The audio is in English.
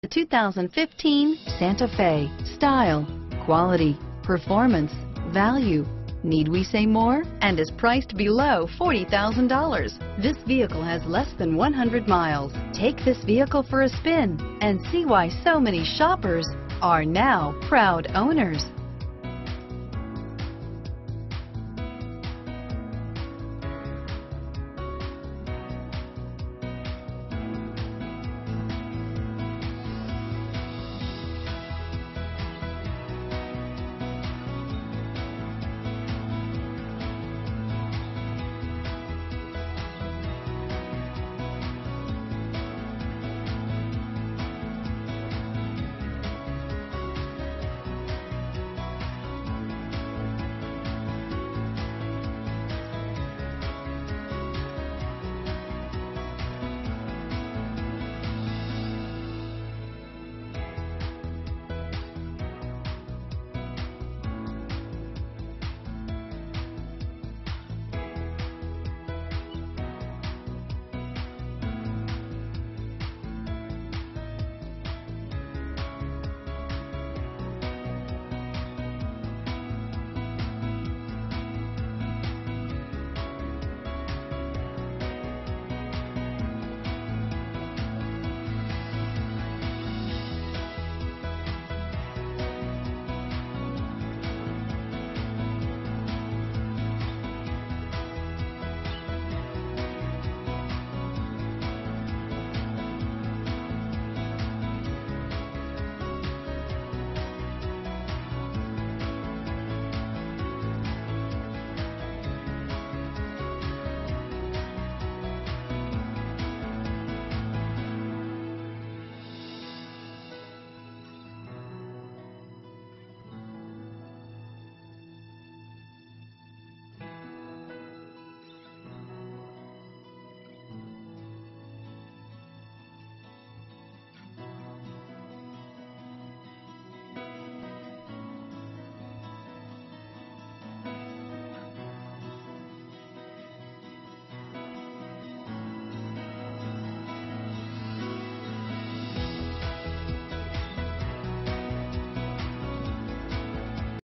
The 2015 Santa Fe. Style, quality, performance, value. Need we say more? And is priced below $40,000. This vehicle has less than 100 miles. Take this vehicle for a spin and see why so many shoppers are now proud owners.